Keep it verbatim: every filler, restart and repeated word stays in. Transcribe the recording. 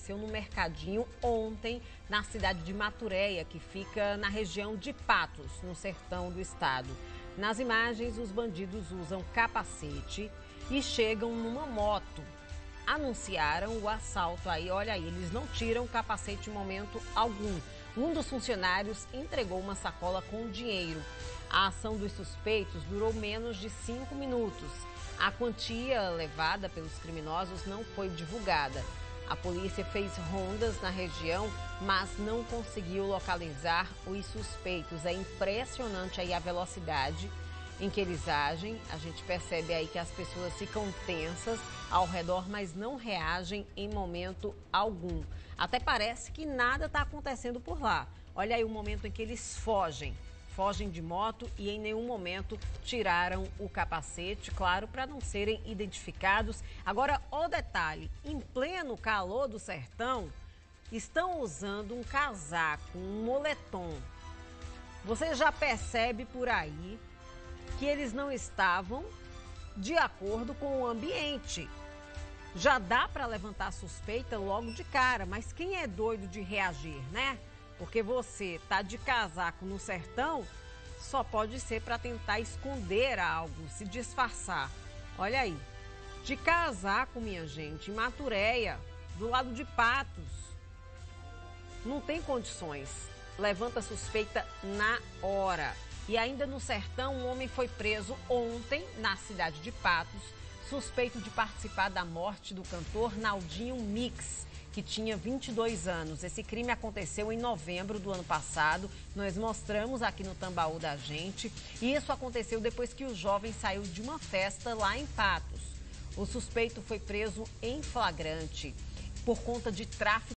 aconteceu no mercadinho ontem, na cidade de Maturéia, que fica na região de Patos, no sertão do estado. Nas imagens, os bandidos usam capacete e chegam numa moto. Anunciaram o assalto aí, olha aí, eles não tiram o capacete em momento algum. Um dos funcionários entregou uma sacola com dinheiro. A ação dos suspeitos durou menos de cinco minutos. A quantia levada pelos criminosos não foi divulgada. A polícia fez rondas na região, mas não conseguiu localizar os suspeitos. É impressionante aí a velocidade em que eles agem. A gente percebe aí que as pessoas ficam tensas ao redor, mas não reagem em momento algum. Até parece que nada está acontecendo por lá. Olha aí o momento em que eles fogem. Fogem de moto e em nenhum momento tiraram o capacete, claro, para não serem identificados. Agora, o detalhe, em pleno calor do sertão, estão usando um casaco, um moletom. Você já percebe por aí que eles não estavam de acordo com o ambiente. Já dá para levantar suspeita logo de cara, mas quem é doido de reagir, né? Porque você tá de casaco no sertão, só pode ser para tentar esconder algo, se disfarçar. Olha aí, de casaco, minha gente, em Maturéia, do lado de Patos. Não tem condições. Levanta suspeita na hora. E ainda no sertão, um homem foi preso ontem na cidade de Patos, suspeito de participar da morte do cantor Naldinho Mix, que tinha vinte e dois anos. Esse crime aconteceu em novembro do ano passado. Nós mostramos aqui no Tambaú da gente. E isso aconteceu depois que o jovem saiu de uma festa lá em Patos. O suspeito foi preso em flagrante por conta de tráfico